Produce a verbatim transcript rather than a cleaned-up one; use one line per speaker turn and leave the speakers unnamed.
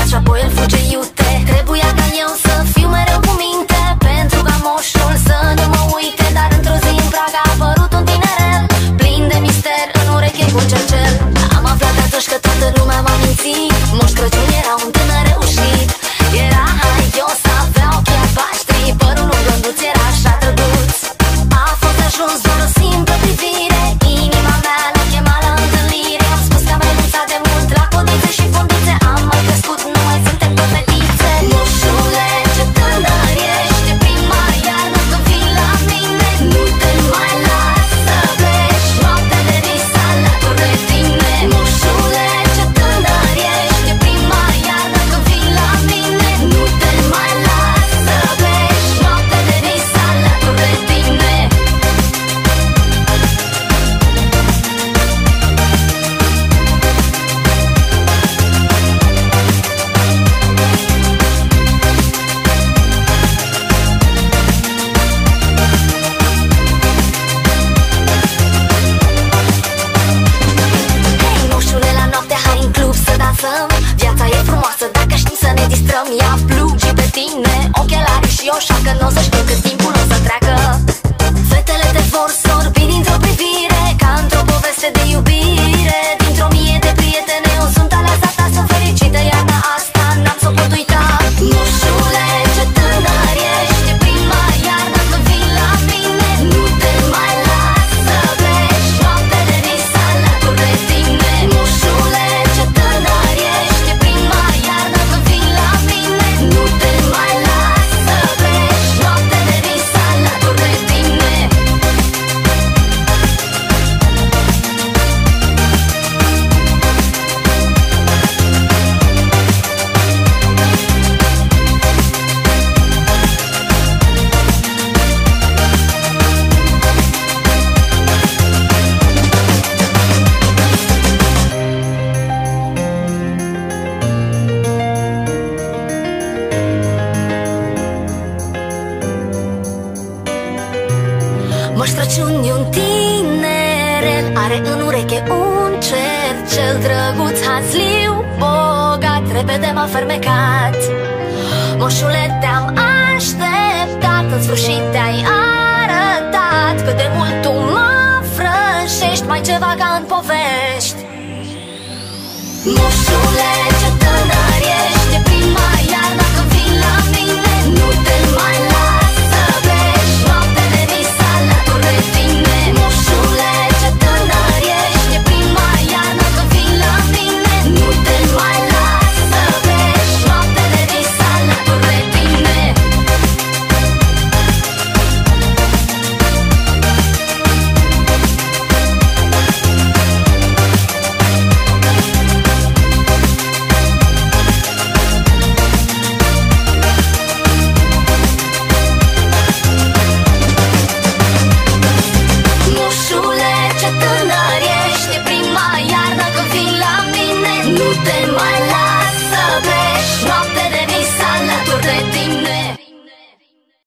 și apoi el fuge iute. Trebuia ca eu să fiu mereu cu minte, pentru ca moșul să nu mă uite. Dar într-o zi în Praga a apărut un tinerel, plin de mister, în ureche cu cercel. Am aflat atunci că toată lumea m-a mințit. Moș Crăciun era un tânăr reușit. Era haios, avea ochii albaștri, părul lung blonduț, era așa drăguț. A fost ajuns doar o simplă privire, inima mea l-a chemat la întâlnire. Am spus că am renunțat de mult la codițe și fundițe, am mai crescut, nu mai suntem pe fetițe. Moșule, ce tânăr ești, e prima iarnă când vii la mine. Nu te mai las să pleci, noaptea de vis alături de tine. Moșule, ce tânăr ești, e prima iarnă când vii la mine. Nu te mai las să pleci, noaptea de vis alături de tine. Hei, moșule, la noapte hai în club să dansăm. Viața e frumoasă dacă știm să ne distrăm. Ia blugi pe tine, ochelari și o șacă. N-o să știu cât timpul o să treacă. Fetele te vor sorbi dintr-o privire, ca într-o poveste de iubire. Dintr-o mie de prietene eu sunt aleasa ta. Sunt fericită iarna asta, n-am să o pot uita. Moșule, ce tânăr ești, e prima iarnă când vii la mine. Nu te mai las să pleci, noaptea de vis alături de tine. Moșule, ce tânăr ești, e prima iarnă când vii la mine. Nu te mai las să pleci, noaptea de vis alături de tine. Moș Crăciun e un tinerel, are în ureche un cercel drăguț, hazliu, bogat, repede m-a fermecat. Moșule, te-am așteptat, în sfârșit te-ai arătat cât de mult tu mă frășești, mai ceva ca în povești. Moșule,